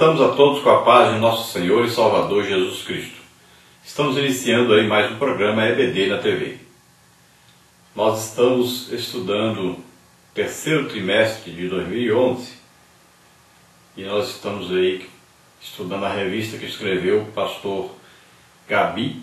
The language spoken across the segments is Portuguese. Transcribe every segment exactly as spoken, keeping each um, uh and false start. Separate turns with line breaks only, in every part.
Cumprimentamos a todos com a paz de nosso Senhor e Salvador Jesus Cristo. Estamos iniciando aí mais um programa E B D na T V. Nós estamos estudando o terceiro trimestre de dois mil e onze e nós estamos aí estudando a revista que escreveu o pastor Gabi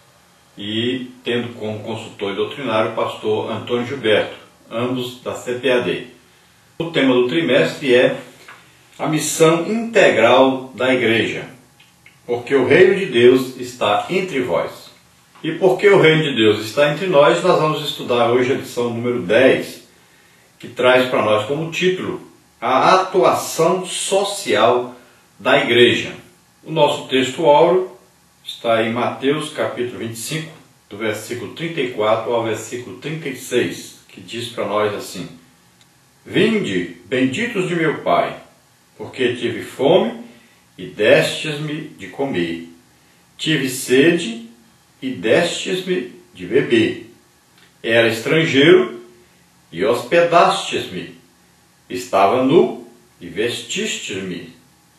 e tendo como consultor doutrinário o pastor Antônio Gilberto, ambos da C P A D. O tema do trimestre é a missão integral da igreja, porque o reino de Deus está entre vós. E porque o reino de Deus está entre nós, nós vamos estudar hoje a lição número dez, que traz para nós como título a atuação social da igreja. O nosso texto áureo está em Mateus capítulo vinte e cinco, do versículo trinta e quatro ao versículo trinta e seis, que diz para nós assim: Vinde, benditos de meu Pai, porque tive fome e destes-me de comer, tive sede e destes-me de beber, era estrangeiro e hospedastes-me, estava nu e vestistes-me,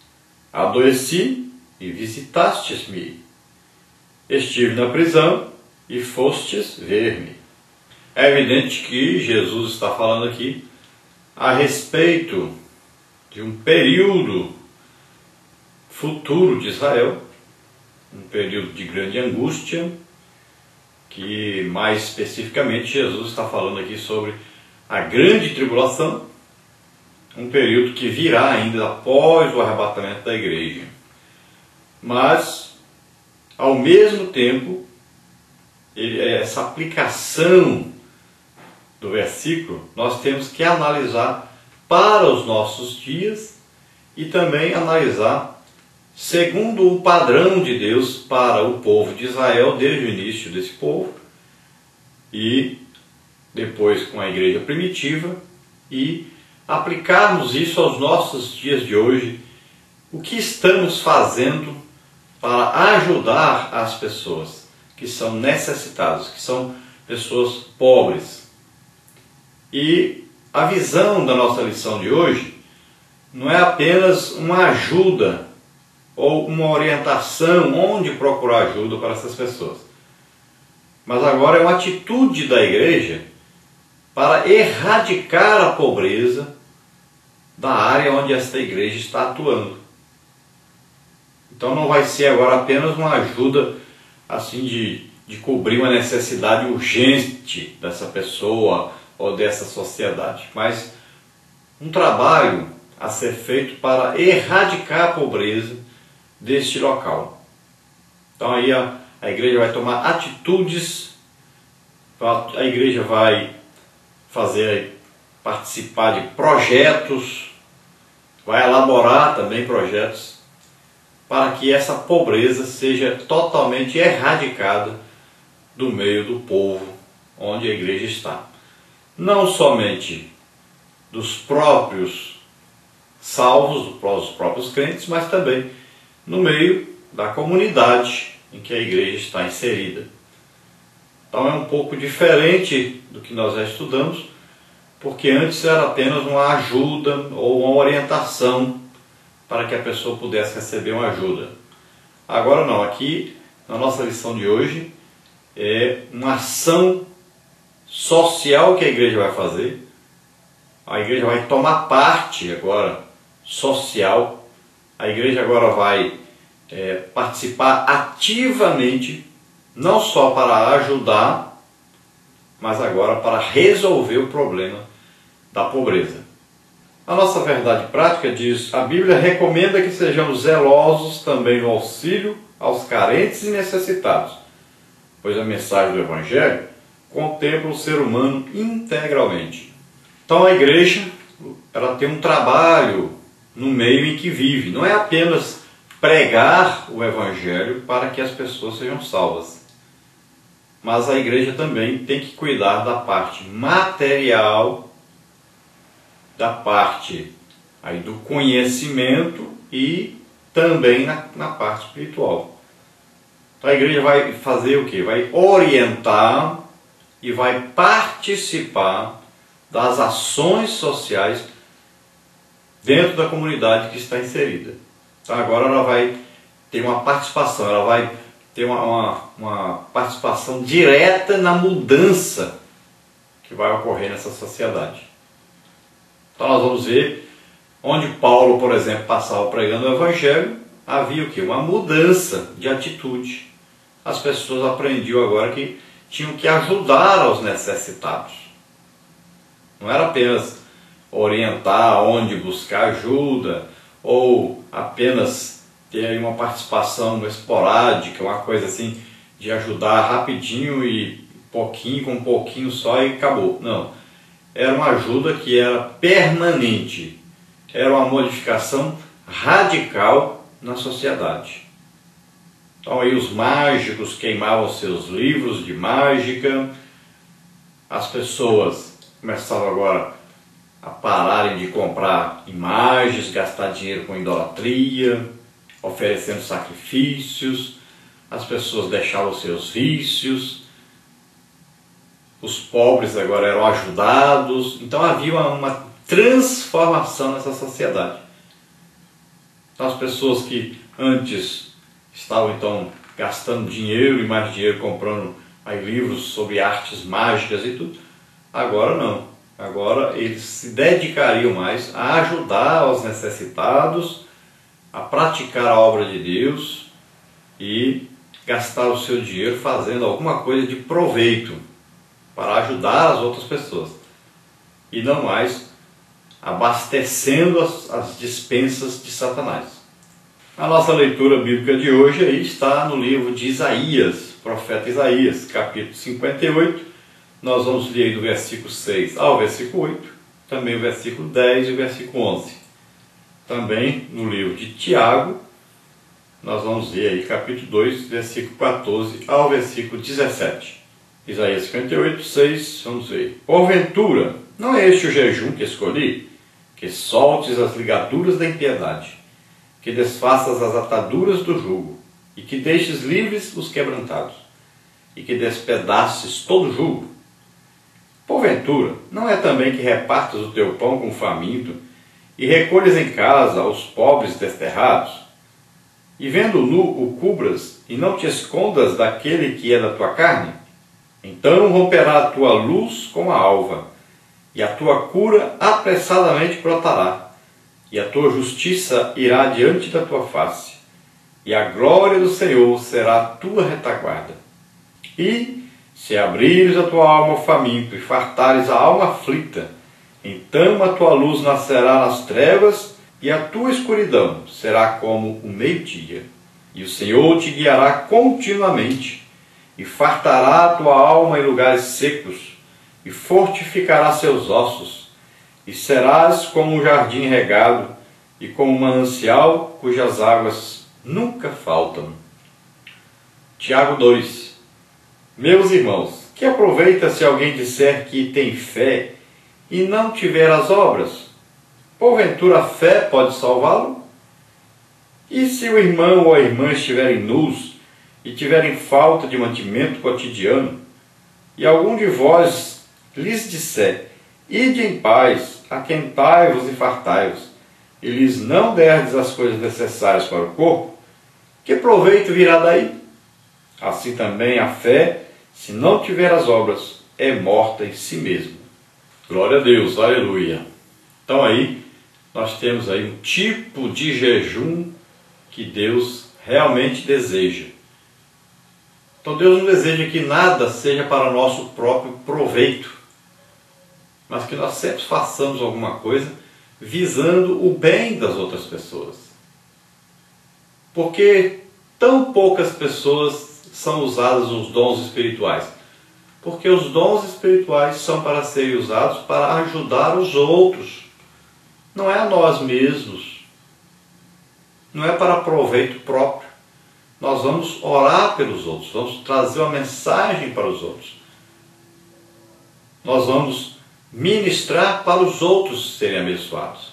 adoeci e visitastes-me, estive na prisão e fostes ver-me. É evidente que Jesus está falando aqui a respeito de um período futuro de Israel, um período de grande angústia, que mais especificamente Jesus está falando aqui sobre a grande tribulação, um período que virá ainda após o arrebatamento da igreja. Mas, ao mesmo tempo, ele, essa aplicação do versículo nós temos que analisar para os nossos dias e também analisar segundo o padrão de Deus para o povo de Israel desde o início desse povo e depois com a igreja primitiva, e aplicarmos isso aos nossos dias de hoje. O que estamos fazendo para ajudar as pessoas que são necessitadas, que são pessoas pobres? E a visão da nossa lição de hoje não é apenas uma ajuda ou uma orientação onde procurar ajuda para essas pessoas, mas agora é uma atitude da igreja para erradicar a pobreza da área onde esta igreja está atuando. Então não vai ser agora apenas uma ajuda assim de, de cobrir uma necessidade urgente dessa pessoa ou dessa sociedade, mas um trabalho a ser feito para erradicar a pobreza deste local. Então aí a, a igreja vai tomar atitudes, a igreja vai fazer, participar de projetos, vai elaborar também projetos para que essa pobreza seja totalmente erradicada do meio do povo onde a igreja está. Não somente dos próprios salvos, dos próprios crentes, mas também no meio da comunidade em que a igreja está inserida. Então é um pouco diferente do que nós já estudamos, porque antes era apenas uma ajuda ou uma orientação para que a pessoa pudesse receber uma ajuda. Agora não, aqui na nossa lição de hoje é uma ação social que a igreja vai fazer. A igreja vai tomar parte agora social. A igreja agora vai é, participar ativamente, não só para ajudar, mas agora para resolver o problema da pobreza. A nossa verdade prática diz: a Bíblia recomenda que sejamos zelosos também no auxílio aos carentes e necessitados, pois a mensagem do Evangelho contempla o ser humano integralmente. Então a igreja, ela tem um trabalho no meio em que vive. Não é apenas pregar o Evangelho para que as pessoas sejam salvas, mas a igreja também tem que cuidar da parte material, da parte aí do conhecimento e também na, na parte espiritual. Então a igreja vai fazer o quê? Vai orientar e vai participar das ações sociais dentro da comunidade que está inserida. Então agora ela vai ter uma participação, ela vai ter uma, uma, uma participação direta na mudança que vai ocorrer nessa sociedade. Então nós vamos ver onde Paulo, por exemplo, passava pregando o Evangelho, havia o quê? Uma mudança de atitude. As pessoas aprendiam agora que tinham que ajudar aos necessitados. Não era apenas orientar onde buscar ajuda, ou apenas ter aí uma participação esporádica, uma coisa assim, de ajudar rapidinho e pouquinho com pouquinho só e acabou. Não. Era uma ajuda que era permanente. Era uma modificação radical na sociedade. Então aí os mágicos queimavam seus livros de mágica, as pessoas começavam agora a pararem de comprar imagens, gastar dinheiro com idolatria, oferecendo sacrifícios, as pessoas deixavam seus vícios, os pobres agora eram ajudados, então havia uma, uma transformação nessa sociedade. Então as pessoas que antes estavam então gastando dinheiro e mais dinheiro comprando aí livros sobre artes mágicas e tudo, agora não. Agora eles se dedicariam mais a ajudar aos necessitados, a praticar a obra de Deus e gastar o seu dinheiro fazendo alguma coisa de proveito para ajudar as outras pessoas e não mais abastecendo as, as despensas de Satanás. A nossa leitura bíblica de hoje aí está no livro de Isaías, profeta Isaías, capítulo cinquenta e oito. Nós vamos ler do versículo seis ao versículo oito, também o versículo dez e o versículo onze. Também no livro de Tiago, nós vamos ver aí capítulo dois, versículo quatorze ao versículo dezessete. Isaías cinquenta e oito, seis, vamos ver. Porventura, não é este o jejum que escolhi? Que soltes as ligaduras da impiedade, que desfaças as ataduras do jugo, e que deixes livres os quebrantados, e que despedaces todo o jugo. Porventura, não é também que repartas o teu pão com o faminto, e recolhes em casa os pobres desterrados? E vendo nu o cubras, e não te escondas daquele que é da tua carne? Então romperá a tua luz como a alva, e a tua cura apressadamente brotará, e a tua justiça irá diante da tua face, e a glória do Senhor será a tua retaguarda. E, se abrires a tua alma ao faminto e fartares a alma aflita, então a tua luz nascerá nas trevas, e a tua escuridão será como o meio-dia. E o Senhor te guiará continuamente, e fartará a tua alma em lugares secos, e fortificará seus ossos, e serás como um jardim regado, e como um manancial cujas águas nunca faltam. Tiago dois. Meus irmãos, que aproveita se alguém disser que tem fé e não tiver as obras? Porventura a fé pode salvá-lo? E se o irmão ou a irmã estiverem nus e tiverem falta de mantimento cotidiano, e algum de vós lhes disser, ide em paz, aquentai-vos e fartai-vos, e lhes não derdes as coisas necessárias para o corpo, que proveito virá daí? Assim também a fé, se não tiver as obras, é morta em si mesma. Glória a Deus, aleluia. Então aí, nós temos aí um tipo de jejum que Deus realmente deseja. Então Deus não deseja que nada seja para nosso próprio proveito, mas que nós sempre façamos alguma coisa visando o bem das outras pessoas. Porque tão poucas pessoas são usadas os dons espirituais? Porque os dons espirituais são para serem usados para ajudar os outros, não é a nós mesmos, não é para proveito próprio. Nós vamos orar pelos outros, vamos trazer uma mensagem para os outros, nós vamos ministrar para os outros serem abençoados.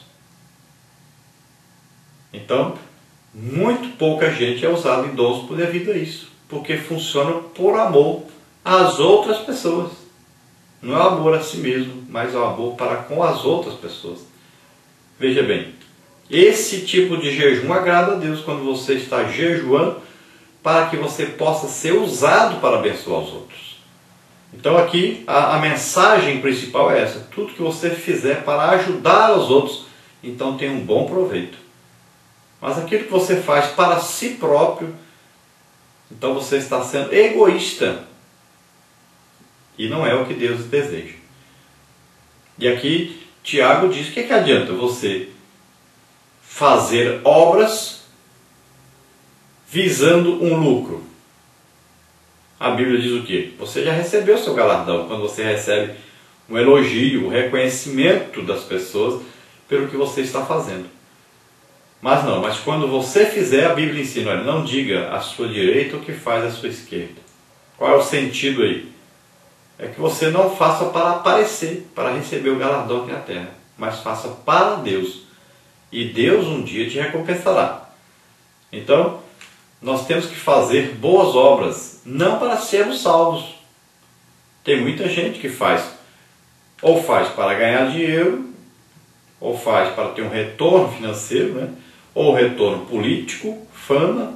Então, muito pouca gente é usada em dons por devido a isso, porque funciona por amor às outras pessoas. Não é o amor a si mesmo, mas é o amor para com as outras pessoas. Veja bem, Esse tipo de jejum agrada a Deus quando você está jejuando para que você possa ser usado para abençoar os outros. Então aqui a, a mensagem principal é essa: tudo que você fizer para ajudar os outros, então tem um bom proveito. Mas aquilo que você faz para si próprio, então você está sendo egoísta. E não é o que Deus deseja. E aqui Tiago diz: o que, que adianta você fazer obras visando um lucro? A Bíblia diz o quê? Você já recebeu o seu galardão quando você recebe um elogio, o um reconhecimento das pessoas pelo que você está fazendo. Mas não, mas quando você fizer, a Bíblia ensina: olha, não diga à sua direita o que faz à sua esquerda. Qual é o sentido aí? É que você não faça para aparecer, para receber o galardão aqui na terra, mas faça para Deus. E Deus um dia te recompensará. Então, nós temos que fazer boas obras, não para sermos salvos. Tem muita gente que faz, ou faz para ganhar dinheiro, ou faz para ter um retorno financeiro, né? Ou retorno político, fama,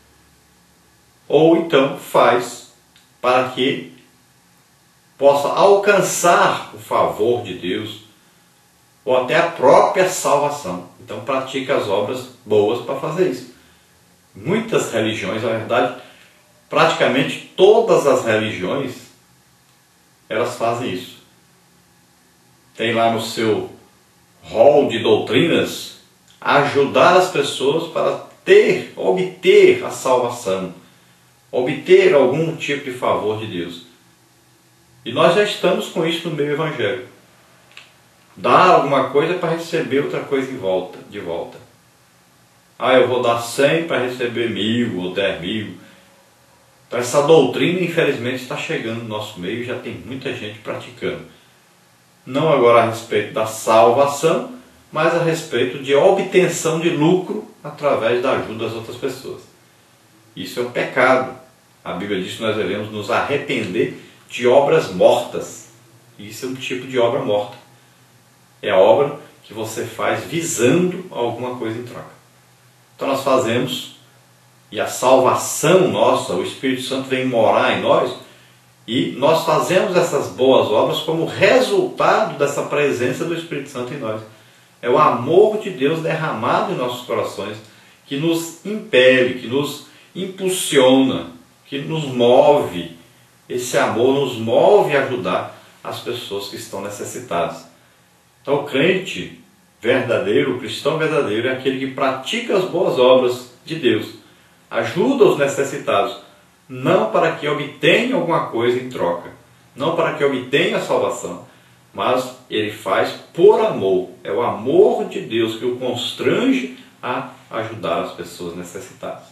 ou então faz para que possa alcançar o favor de Deus, ou até a própria salvação. Então pratica as obras boas para fazer isso. Muitas religiões, na verdade, praticamente todas as religiões, elas fazem isso. Tem lá no seu rol de doutrinas ajudar as pessoas para ter, obter a salvação, obter algum tipo de favor de Deus. E nós já estamos com isso no meio evangélico. Dar alguma coisa para receber outra coisa em volta, de volta. Ah, eu vou dar cem para receber mil ou dez mil. Então essa doutrina, infelizmente, está chegando no nosso meio e já tem muita gente praticando. Não agora a respeito da salvação, mas a respeito de obtenção de lucro através da ajuda das outras pessoas. Isso é um pecado. A Bíblia diz que nós devemos nos arrepender de obras mortas. Isso é um tipo de obra morta. É a obra que você faz visando alguma coisa em troca. Então nós fazemos, e a salvação nossa, o Espírito Santo vem morar em nós, e nós fazemos essas boas obras como resultado dessa presença do Espírito Santo em nós. É o amor de Deus derramado em nossos corações que nos impele, que nos impulsiona, que nos move. Esse amor nos move a ajudar as pessoas que estão necessitadas. Então o crente verdadeiro, o cristão verdadeiro, é aquele que pratica as boas obras de Deus, ajuda os necessitados, não para que obtenha alguma coisa em troca, não para que obtenha a salvação, mas ele faz por amor. É o amor de Deus que o constrange a ajudar as pessoas necessitadas.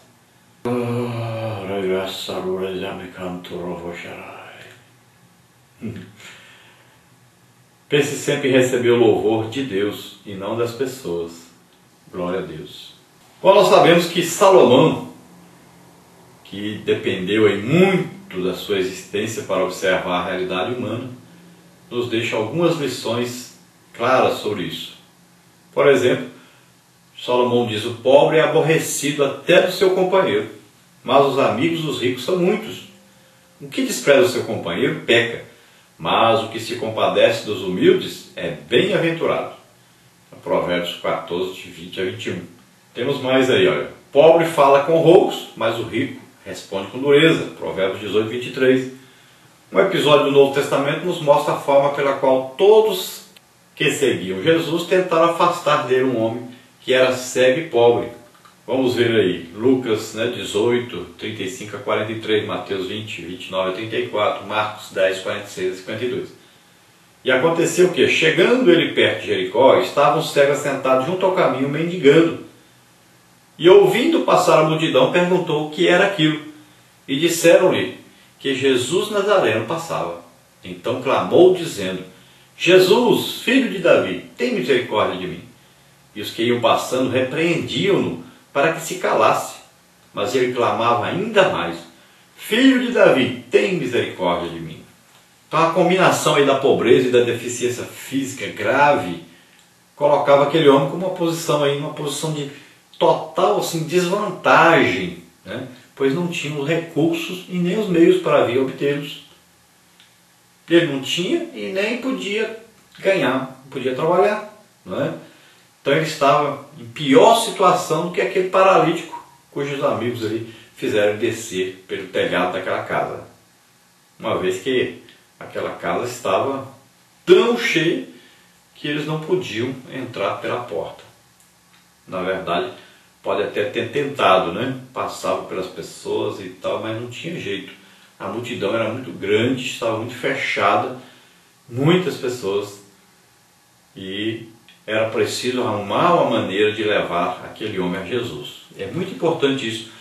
Pense sempre em receber o louvor de Deus e não das pessoas. Glória a Deus. Bom, nós sabemos que Salomão, que dependeu aí muito da sua existência para observar a realidade humana, nos deixa algumas lições claras sobre isso. Por exemplo, Salomão diz: o pobre é aborrecido até do seu companheiro, mas os amigos dos ricos são muitos. O que despreza o seu companheiro peca, mas o que se compadece dos humildes é bem-aventurado. Provérbios quatorze, de vinte a vinte e um. Temos mais aí, olha. Pobre fala com roubos, mas o rico responde com dureza. Provérbios dezoito, vinte e três. Um episódio do Novo Testamento nos mostra a forma pela qual todos que seguiam Jesus tentaram afastar dele um homem que era cego e pobre. Vamos ver aí, Lucas, né, dezoito, trinta e cinco a quarenta e três, Mateus vinte, vinte e nove a trinta e quatro, Marcos dez, quarenta e seis a cinquenta e dois. E aconteceu o quê? Chegando ele perto de Jericó, estava um cego assentado junto ao caminho, mendigando. E ouvindo passar a multidão, perguntou o que era aquilo. E disseram-lhe que Jesus Nazareno passava. Então clamou, dizendo: Jesus, filho de Davi, tem misericórdia de mim. E os que iam passando repreendiam-no para que se calasse. Mas ele clamava ainda mais: Filho de Davi, tem misericórdia de mim. Então a combinação aí da pobreza e da deficiência física grave colocava aquele homem como uma posição aí, uma posição de total assim, desvantagem, né? Pois não tinha os recursos e nem os meios para vir obtê-los. Ele não tinha e nem podia ganhar, não podia trabalhar, não é? Então ele estava em pior situação do que aquele paralítico cujos amigos ali fizeram descer pelo telhado daquela casa, uma vez que aquela casa estava tão cheia que eles não podiam entrar pela porta. Na verdade, pode até ter tentado, né? Passava pelas pessoas e tal, mas não tinha jeito. A multidão era muito grande, estava muito fechada, muitas pessoas, e era preciso arrumar uma maneira de levar aquele homem a Jesus. É muito importante isso.